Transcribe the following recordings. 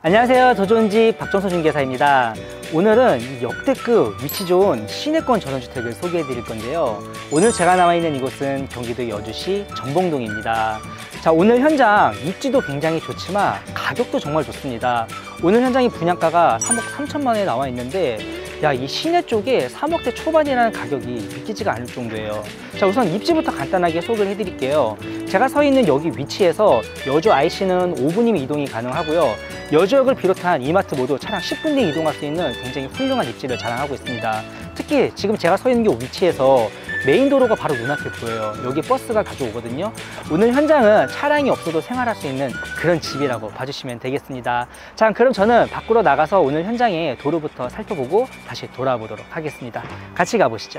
안녕하세요. 더 좋은 집 박정서 중개사입니다. 오늘은 역대급 위치 좋은 시내권 전원주택을 소개해 드릴 건데요. 오늘 제가 나와 있는 이곳은 경기도 여주시 정봉동입니다. 자, 오늘 현장 입지도 굉장히 좋지만 가격도 정말 좋습니다. 오늘 현장의 분양가가 3억 3천만 원에 나와 있는데 이 시내 쪽에 3억대 초반이라는 가격이 믿기지가 않을 정도예요. 자, 우선 입지부터 간단하게 소개를 해드릴게요. 제가 서 있는 여기 위치에서 여주 IC는 5분이면 이동이 가능하고요. 여주역을 비롯한 이마트 모두 차량 10분 내에 이동할 수 있는 굉장히 훌륭한 입지를 자랑하고 있습니다. 특히 지금 제가 서 있는 이 위치에서 메인 도로가 바로 눈앞에 보여요. 여기 버스가 자주 오거든요. 오늘 현장은 차량이 없어도 생활할 수 있는 그런 집이라고 봐주시면 되겠습니다. 자, 그럼 저는 밖으로 나가서 오늘 현장의 도로부터 살펴보고 다시 돌아보도록 하겠습니다. 같이 가보시죠.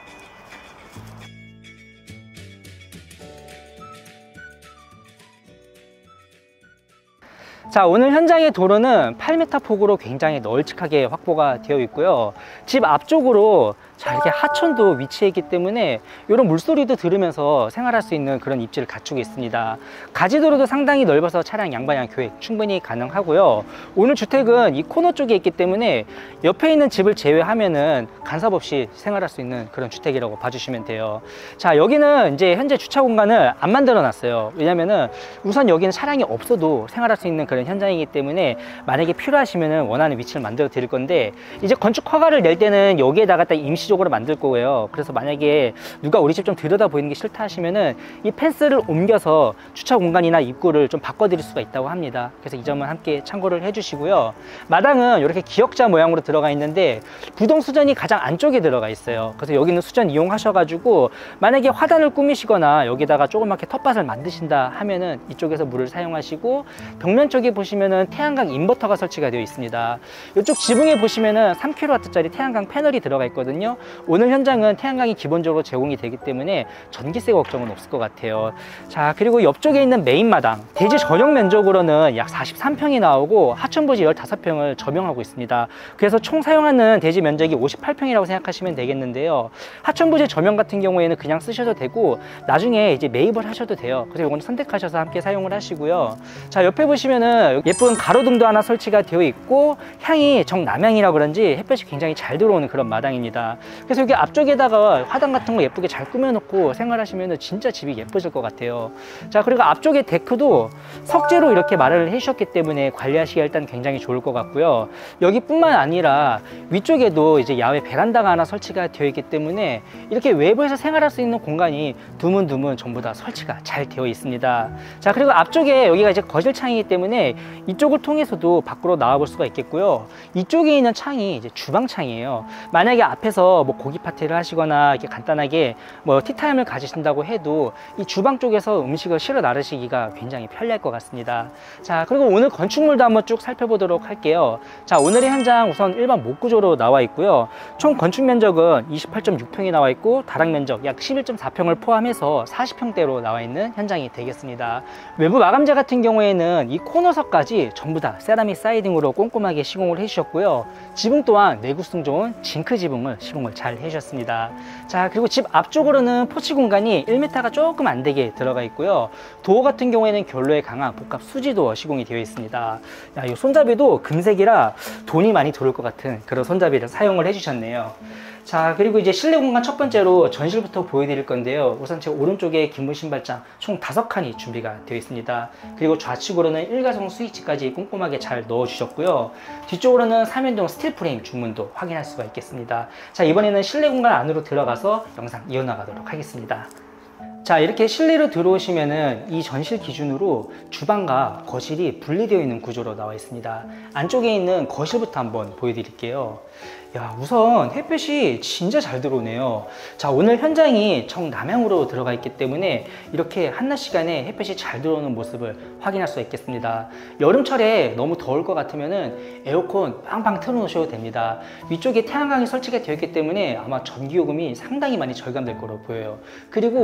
자, 오늘 현장의 도로는 8m 폭으로 굉장히 널찍하게 확보가 되어 있고요. 집 앞쪽으로 이렇게 하천도 위치해 있기 때문에 이런 물소리도 들으면서 생활할 수 있는 그런 입지를 갖추고 있습니다. 가지도로도 상당히 넓어서 차량 양방향 교획 충분히 가능하고요. 오늘 주택은 이 코너 쪽에 있기 때문에 옆에 있는 집을 제외하면은 간섭 없이 생활할 수 있는 그런 주택이라고 봐주시면 돼요. 자, 여기는 이제 현재 주차 공간을 안 만들어 놨어요. 왜냐면은 우선 여기는 차량이 없어도 생활할 수 있는 그런 현장이기 때문에 만약에 필요하시면은 원하는 위치를 만들어 드릴 건데, 이제 건축 허가를 낼 때는 여기에다가 딱 임시적으로 만들 거고요. 그래서 만약에 누가 우리 집 좀 들여다 보이는 게 싫다 하시면은 이 펜스를 옮겨서 주차 공간이나 입구를 좀 바꿔 드릴 수가 있다고 합니다. 그래서 이 점은 함께 참고를 해 주시고요. 마당은 이렇게 기역자 모양으로 들어가 있는데 부동 수전이 가장 안쪽에 들어가 있어요. 그래서 여기는 수전 이용하셔 가지고 만약에 화단을 꾸미시거나 여기다가 조그맣게 텃밭을 만드신다 하면은 이쪽에서 물을 사용하시고, 벽면 쪽에 보시면은 태양광 인버터가 설치가 되어 있습니다. 이쪽 지붕에 보시면은 3kW짜리 태양광 패널이 들어가 있거든요. 오늘 현장은 태양광이 기본적으로 제공이 되기 때문에 전기세 걱정은 없을 것 같아요. 자, 그리고 옆쪽에 있는 메인 마당, 대지 전용 면적으로는 약 43평이 나오고 하천부지 15평을 점용하고 있습니다. 그래서 총 사용하는 대지 면적이 58평이라고 생각하시면 되겠는데요. 하천부지 점용 같은 경우에는 그냥 쓰셔도 되고 나중에 이제 매입을 하셔도 돼요. 그래서 이거는 선택하셔서 함께 사용을 하시고요. 자, 옆에 보시면은 예쁜 가로등도 하나 설치가 되어 있고 향이 정남향이라 그런지 햇볕이 굉장히 잘 들어오는 그런 마당입니다. 그래서 여기 앞쪽에다가 화단 같은 거 예쁘게 잘 꾸며놓고 생활하시면 진짜 집이 예뻐질 것 같아요. 자, 그리고 앞쪽에 데크도 석재로 이렇게 마련을 해주셨기 때문에 관리하시기가 일단 굉장히 좋을 것 같고요. 여기뿐만 아니라 위쪽에도 이제 야외 베란다가 하나 설치가 되어 있기 때문에 이렇게 외부에서 생활할 수 있는 공간이 드문드문 전부 다 설치가 잘 되어 있습니다. 자, 그리고 앞쪽에 여기가 이제 거실 창이기 때문에 이쪽을 통해서도 밖으로 나와 볼 수가 있겠고요. 이쪽에 있는 창이 이제 주방 창이에요. 만약에 앞에서 뭐 고기 파티를 하시거나 이렇게 간단하게 뭐 티타임을 가지신다고 해도 이 주방 쪽에서 음식을 실어 나르시기가 굉장히 편리할 것 같습니다. 자, 그리고 오늘 건축물도 한번 쭉 살펴보도록 할게요. 자, 오늘의 현장 우선 일반 목구조로 나와 있고요. 총 건축 면적은 28.6평이 나와 있고 다락 면적 약 11.4평을 포함해서 40평대로 나와 있는 현장이 되겠습니다. 외부 마감재 같은 경우에는 이 코너석까지 전부 다 세라믹 사이딩으로 꼼꼼하게 시공을 해주셨고요. 지붕 또한 내구성 좋은 징크 지붕을 시공을 잘 해주셨습니다. 자, 그리고 집 앞쪽으로는 포치 공간이 1m가 조금 안 되게 들어가 있고요. 도어 같은 경우에는 결로에 강한 복합 수지 도어 시공이 되어 있습니다. 이 손잡이도 금색이라 돈이 많이 들어올 것 같은 그런 손잡이를 사용을 해주셨네요. 자, 그리고 이제 실내 공간 첫 번째로 전실부터 보여드릴 건데요. 우선 제 오른쪽에 기본 신발장 총 5칸이 준비가 되어 있습니다. 그리고 좌측으로는 일가성 스위치까지 꼼꼼하게 잘 넣어 주셨고요. 뒤쪽으로는 3연동 스틸 프레임 중문도 확인할 수가 있겠습니다. 자, 이번에는 실내 공간 안으로 들어가서 영상 이어나가도록 하겠습니다. 자, 이렇게 실내로 들어오시면은 이 전실 기준으로 주방과 거실이 분리되어 있는 구조로 나와 있습니다. 안쪽에 있는 거실부터 한번 보여드릴게요. 야, 우선 햇볕이 진짜 잘 들어오네요. 자, 오늘 현장이 정남향으로 들어가 있기 때문에 이렇게 한낮 시간에 햇볕이 잘 들어오는 모습을 확인할 수 있겠습니다. 여름철에 너무 더울 것 같으면은 에어컨 빵빵 틀어 놓으셔도 됩니다. 위쪽에 태양광이 설치가 되어 있기 때문에 아마 전기요금이 상당히 많이 절감될 거로 보여요. 그리고 자,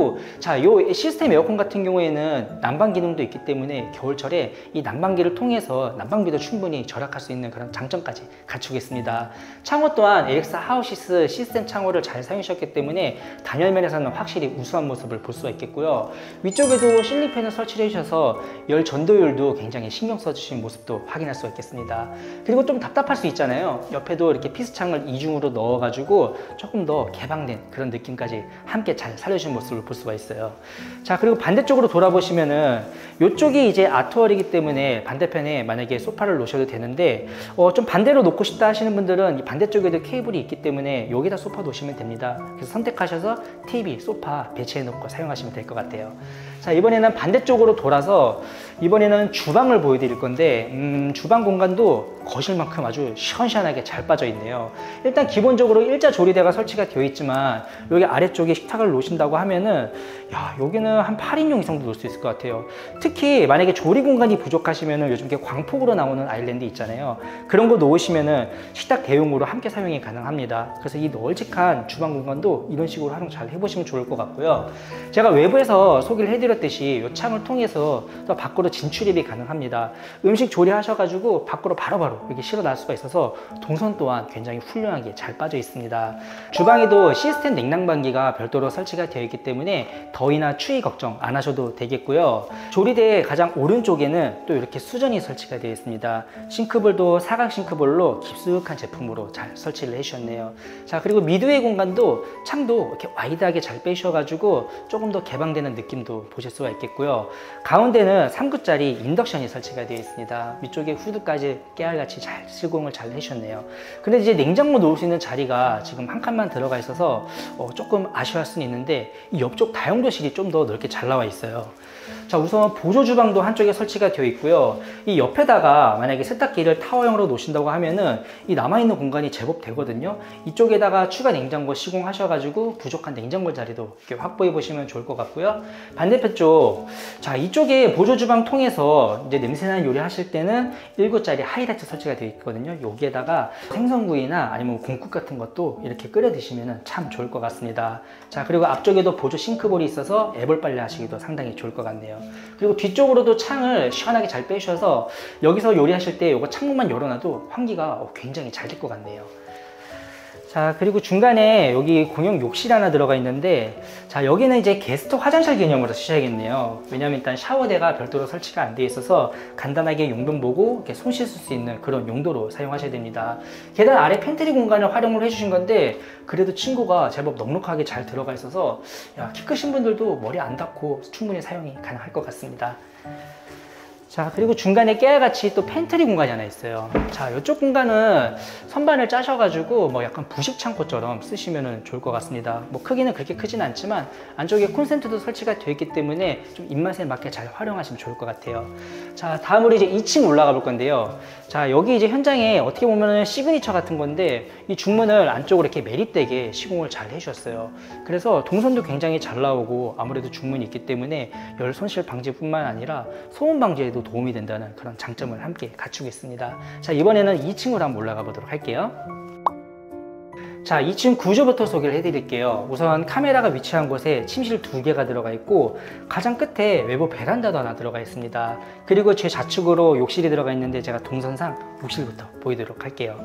자, 이 시스템 에어컨 같은 경우에는 난방 기능도 있기 때문에 겨울철에 이 난방기를 통해서 난방비도 충분히 절약할 수 있는 그런 장점까지 갖추고 있습니다. 창호 또한 에렉사 하우시스 시스템 창호를 잘 사용하셨기 때문에 단열면에서는 확실히 우수한 모습을 볼 수가 있겠고요. 위쪽에도 실링팬을 설치를 해주셔서 열 전도율도 굉장히 신경 써주신 모습도 확인할 수가 있겠습니다. 그리고 좀 답답할 수 있잖아요. 옆에도 이렇게 피스창을 이중으로 넣어가지고 조금 더 개방된 그런 느낌까지 함께 잘 살려주신 모습을 볼 수가 있어요. 자, 그리고 반대쪽으로 돌아보시면은 이쪽이 이제 아트월이기 때문에 반대편에 만약에 소파를 놓으셔도 되는데 좀 반대로 놓고 싶다 하시는 분들은 이 반대쪽에도 케이블이 있기 때문에 여기다 소파 놓으시면 됩니다. 그래서 선택하셔서 TV, 소파 배치해 놓고 사용하시면 될 것 같아요. 자, 이번에는 반대쪽으로 돌아서 이번에는 주방을 보여드릴 건데 주방 공간도 거실만큼 아주 시원시원하게 잘 빠져 있네요. 일단 기본적으로 일자 조리대가 설치가 되어 있지만 여기 아래쪽에 식탁을 놓으신다고 하면은 여기는 한 8인용 이상도 놓을 수 있을 것 같아요. 특히 만약에 조리 공간이 부족하시면은 요즘 이렇게 광폭으로 나오는 아일랜드 있잖아요. 그런 거 놓으시면은 식탁 대용으로 함께 사용이 가능합니다. 그래서 이 널찍한 주방 공간도 이런 식으로 활용 잘 해보시면 좋을 것 같고요. 제가 외부에서 소개를 해드렸듯이 이 창을 통해서 또 밖으로 진출입이 가능합니다. 음식 조리하셔가지고 밖으로 바로바로 이렇게 실어 날 수가 있어서 동선 또한 굉장히 훌륭하게 잘 빠져 있습니다. 주방에도 시스템 냉난방기가 별도로 설치가 되어 있기 때문에 더위나 추위 걱정 안 하셔도 되겠고요. 조리대 가장 오른쪽에는 또 이렇게 수전이 설치가 되어 있습니다. 싱크볼도 사각 싱크볼로 깊숙한 제품으로 잘 설치를 해주셨네요. 자, 그리고 미드웨이 공간도 창도 이렇게 와이드하게 잘 빼셔가지고 조금 더 개방되는 느낌도 보실 수가 있겠고요. 가운데는 3구짜리 인덕션이 설치가 되어 있습니다. 위쪽에 후드까지 깨알같이 잘 시공을 잘 해주셨네요. 근데 이제 냉장고 놓을 수 있는 자리가 지금 한 칸만 들어가 있어서 조금 아쉬워할 수는 있는데 이 옆쪽 다용도실이 좀 더 넓게 잘 나와 있어요. 자, 우선 보조 주방도 한쪽에 설치가 되어 있고요. 이 옆에다가 만약에 세탁기를 타워형으로 놓으신다고 하면은 이 남아있는 공간이 제법 되거든요. 이쪽에다가 추가 냉장고 시공하셔가지고 부족한 냉장고 자리도 이렇게 확보해 보시면 좋을 것 같고요. 반대편 쪽, 자, 이쪽에 보조 주방 통해서 이제 냄새나는 요리 하실 때는 1구짜리 하이라이트 설치가 되어 있거든요. 여기에다가 생선구이나 아니면 공국 같은 것도 이렇게 끓여 드시면 참 좋을 것 같습니다. 자, 그리고 앞쪽에도 보조 싱크볼이 있어서 애벌 빨래 하시기도 상당히 좋을 것 같네요. 그리고 뒤쪽으로도 창을 시원하게 잘 빼셔서 여기서 요리하실 때 이거 창문만 열어놔도 환기가 굉장히 잘 될 것 같네요. 자, 그리고 중간에 여기 공용 욕실 하나 들어가 있는데, 자, 여기는 이제 게스트 화장실 개념으로 쓰셔야겠네요. 왜냐면 일단 샤워대가 별도로 설치가 안 돼 있어서 간단하게 용변 보고 이렇게 손 씻을 수 있는 그런 용도로 사용하셔야 됩니다. 계단 아래 팬트리 공간을 활용을 해주신 건데 그래도 친구가 제법 넉넉하게 잘 들어가 있어서 키 크신 분들도 머리 안 닿고 충분히 사용이 가능할 것 같습니다. 자, 그리고 중간에 깨알같이 또 팬트리 공간이 하나 있어요. 자, 이쪽 공간은 선반을 짜셔가지고 뭐 약간 부식 창고처럼 쓰시면 좋을 것 같습니다. 뭐 크기는 그렇게 크진 않지만 안쪽에 콘센트도 설치가 되어 있기 때문에 좀 입맛에 맞게 잘 활용하시면 좋을 것 같아요. 자, 다음으로 이제 2층 올라가 볼 건데요. 자, 여기 이제 현장에 어떻게 보면 시그니처 같은 건데 이 중문을 안쪽으로 이렇게 매립되게 시공을 잘 해주셨어요. 그래서 동선도 굉장히 잘 나오고 아무래도 중문이 있기 때문에 열 손실 방지뿐만 아니라 소음 방지에도 도움이 된다는 그런 장점을 함께 갖추고 있습니다. 자, 이번에는 2층으로 한번 올라가 보도록 할게요. 자, 2층 구조부터 소개를 해드릴게요. 우선 카메라가 위치한 곳에 침실 2개가 들어가 있고 가장 끝에 외부 베란다도 하나 들어가 있습니다. 그리고 제 좌측으로 욕실이 들어가 있는데 제가 동선상 욕실부터 보이도록 할게요.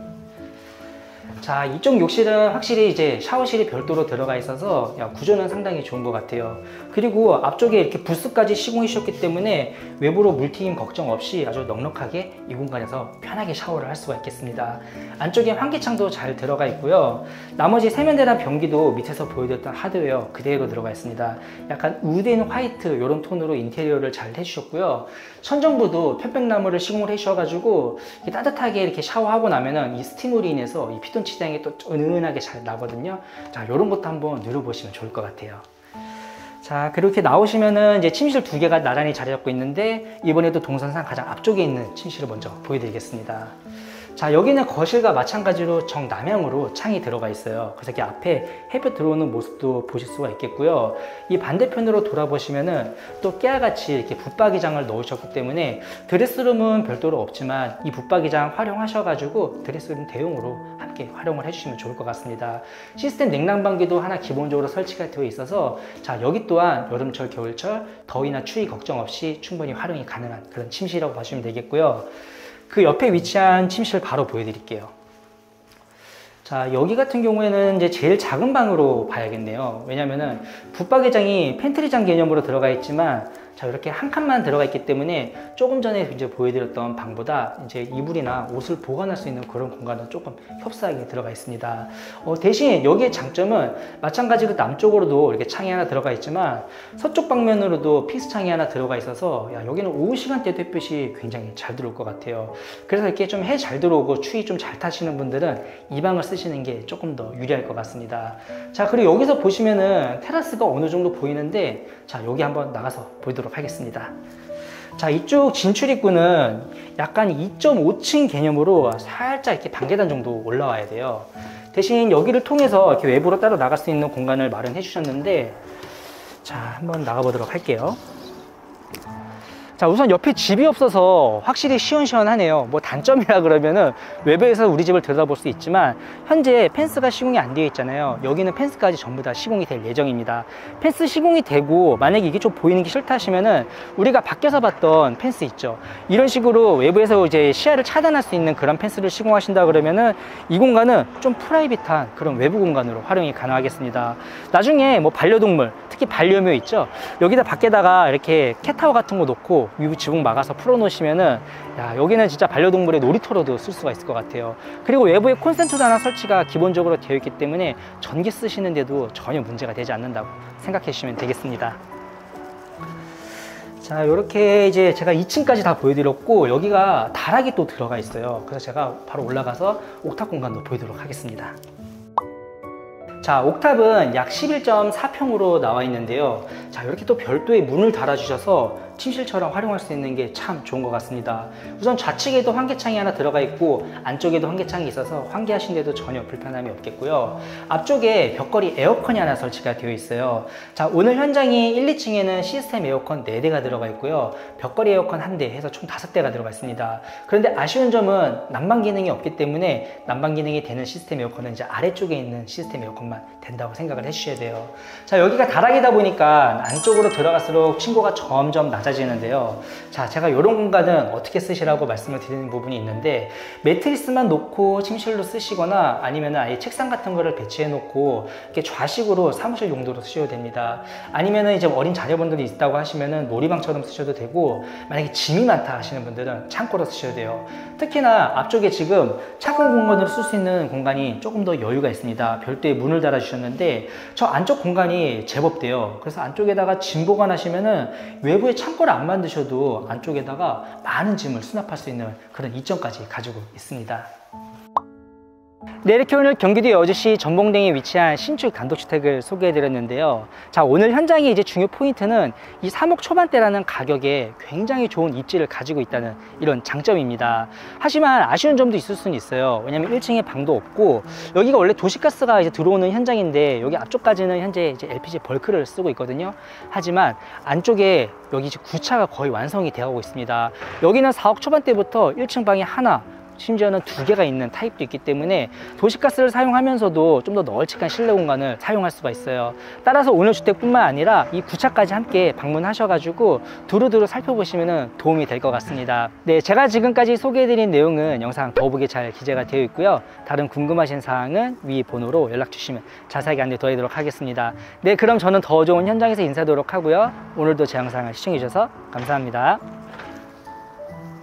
자, 이쪽 욕실은 확실히 이제 샤워실이 별도로 들어가 있어서 구조는 상당히 좋은 것 같아요. 그리고 앞쪽에 이렇게 부스까지 시공해 주셨기 때문에 외부로 물튀김 걱정 없이 아주 넉넉하게 이 공간에서 편하게 샤워를 할 수가 있겠습니다. 안쪽에 환기창도 잘 들어가 있고요. 나머지 세면대랑 변기도 밑에서 보여드렸던 하드웨어 그대로 들어가 있습니다. 약간 우드 앤 화이트 이런 톤으로 인테리어를 잘 해주셨고요. 천정부도 편백나무를 시공을 해주셔가지고 따뜻하게 이렇게 샤워하고 나면은 이 스팀으로 인해서 이 피톤 치장이 또 은은하게 잘 나거든요. 자, 이런 것도 한번 누려보시면 좋을 것 같아요. 자, 그렇게 나오시면은 이제 침실 2개가 나란히 자리 잡고 있는데 이번에도 동선상 가장 앞쪽에 있는 침실을 먼저 보여드리겠습니다. 자, 여기는 거실과 마찬가지로 정남향으로 창이 들어가 있어요. 그래서 이렇게 앞에 햇볕 들어오는 모습도 보실 수가 있겠고요. 이 반대편으로 돌아보시면은 또 깨알같이 이렇게 붙박이장을 넣으셨기 때문에 드레스룸은 별도로 없지만 이 붙박이장 활용하셔가지고 드레스룸 대용으로 함께 활용을 해주시면 좋을 것 같습니다. 시스템 냉난방기도 하나 기본적으로 설치가 되어 있어서 자, 여기 또한 여름철, 겨울철 더위나 추위 걱정 없이 충분히 활용이 가능한 그런 침실이라고 봐주시면 되겠고요. 그 옆에 위치한 침실 바로 보여드릴게요. 자, 여기 같은 경우에는 이제 제일 작은 방으로 봐야겠네요. 왜냐면은 붙박이장이 팬트리장 개념으로 들어가 있지만 자, 이렇게 한 칸만 들어가 있기 때문에 조금 전에 이제 보여드렸던 방보다 이제 이불이나 옷을 보관할 수 있는 그런 공간은 조금 협소하게 들어가 있습니다. 대신 여기의 장점은 마찬가지로 남쪽으로도 이렇게 창이 하나 들어가 있지만 서쪽 방면으로도 픽스 창이 하나 들어가 있어서 야, 여기는 오후 시간대도 햇빛이 굉장히 잘 들어올 것 같아요. 그래서 이렇게 좀 해 잘 들어오고 추위 좀 잘 타시는 분들은 이 방을 쓰시는 게 조금 더 유리할 것 같습니다. 자, 그리고 여기서 보시면은 테라스가 어느 정도 보이는데 자, 여기 한번 나가서 보도록 하겠습니다. 자, 이쪽 진출 입구는 약간 2.5층 개념으로 살짝 이렇게 단계단 정도 올라와야 돼요. 대신 여기를 통해서 이렇게 외부로 따로 나갈 수 있는 공간을 마련해 주셨는데 자, 한번 나가 보도록 할게요. 자, 우선 옆에 집이 없어서 확실히 시원시원하네요. 뭐 단점이라 그러면은 외부에서 우리 집을 들여다볼 수 있지만 현재 펜스가 시공이 안 되어 있잖아요. 여기는 펜스까지 전부 다 시공이 될 예정입니다. 펜스 시공이 되고 만약에 이게 좀 보이는 게 싫다 하시면은 우리가 밖에서 봤던 펜스 있죠. 이런 식으로 외부에서 이제 시야를 차단할 수 있는 그런 펜스를 시공하신다 그러면은 이 공간은 좀 프라이빗한 그런 외부 공간으로 활용이 가능하겠습니다. 나중에 뭐 반려동물, 특히 반려묘 있죠. 여기다 밖에다가 이렇게 캣타워 같은 거 놓고 위부 지붕 막아서 풀어 놓으시면은 야, 여기는 진짜 반려동물의 놀이터로도 쓸 수가 있을 것 같아요. 그리고 외부에 콘센트 하나 설치가 기본적으로 되어 있기 때문에 전기 쓰시는데도 전혀 문제가 되지 않는다고 생각해 주시면 되겠습니다. 자, 이렇게 이제 제가 2층까지 다 보여드렸고 여기가 다락이 또 들어가 있어요. 그래서 제가 바로 올라가서 옥탑 공간도 보여드리도록 하겠습니다. 자, 옥탑은 약 11.4평으로 나와 있는데요. 자, 이렇게 또 별도의 문을 달아주셔서 침실처럼 활용할 수 있는 게 참 좋은 것 같습니다. 우선 좌측에도 환기창이 하나 들어가 있고 안쪽에도 환기창이 있어서 환기하시는데도 전혀 불편함이 없겠고요. 앞쪽에 벽걸이 에어컨이 하나 설치가 되어 있어요. 자, 오늘 현장이 1, 2층에는 시스템 에어컨 4대가 들어가 있고요. 벽걸이 에어컨 1대 해서 총 5대가 들어가 있습니다. 그런데 아쉬운 점은 난방 기능이 없기 때문에 난방 기능이 되는 시스템 에어컨은 이제 아래쪽에 있는 시스템 에어컨만 된다고 생각을 해주셔야 돼요. 자, 여기가 다락이다 보니까 안쪽으로 들어갈수록 층고가 점점 낮아지는데요. 자, 제가 이런 공간은 어떻게 쓰시라고 말씀을 드리는 부분이 있는데 매트리스만 놓고 침실로 쓰시거나 아니면 아예 책상 같은 거를 배치해 놓고 이렇게 좌식으로 사무실 용도로 쓰셔도 됩니다. 아니면 이제 어린 자녀분들이 있다고 하시면은 놀이방처럼 쓰셔도 되고 만약에 짐이 많다 하시는 분들은 창고로 쓰셔도 돼요. 특히나 앞쪽에 지금 차공 공간으로 쓸 수 있는 공간이 조금 더 여유가 있습니다. 별도의 문을 달아주셨는데 저 안쪽 공간이 제법 돼요. 그래서 안쪽에다가 짐 보관하시면은 외부에 창고를 안 만드셔도 안쪽에다가 많은 짐을 수납할 수 있는 그런 이점까지 가지고 있습니다. 네, 이렇게 오늘 경기도 여주시 전봉동에 위치한 신축 단독주택을 소개해드렸는데요. 자, 오늘 현장의 이제 중요 포인트는 이 3억 초반대라는 가격에 굉장히 좋은 입지를 가지고 있다는 이런 장점입니다. 하지만 아쉬운 점도 있을 수는 있어요. 왜냐면 1층에 방도 없고 여기가 원래 도시가스가 이제 들어오는 현장인데 여기 앞쪽까지는 현재 이제 LPG 벌크를 쓰고 있거든요. 하지만 안쪽에 여기 이제 구차가 거의 완성이 되어 가고 있습니다. 여기는 4억 초반대부터 1층 방이 하나, 심지어는 2개가 있는 타입도 있기 때문에 도시가스를 사용하면서도 좀 더 널찍한 실내 공간을 사용할 수가 있어요. 따라서 오늘 주택뿐만 아니라 이 구차까지 함께 방문하셔가지고 두루두루 살펴보시면 도움이 될 것 같습니다. 네, 제가 지금까지 소개해드린 내용은 영상 더보기에 잘 기재가 되어 있고요. 다른 궁금하신 사항은 위 번호로 연락 주시면 자세하게 안내 도와드리도록 하겠습니다. 네, 그럼 저는 더 좋은 현장에서 인사드리도록 하고요. 오늘도 제 영상을 시청해 주셔서 감사합니다.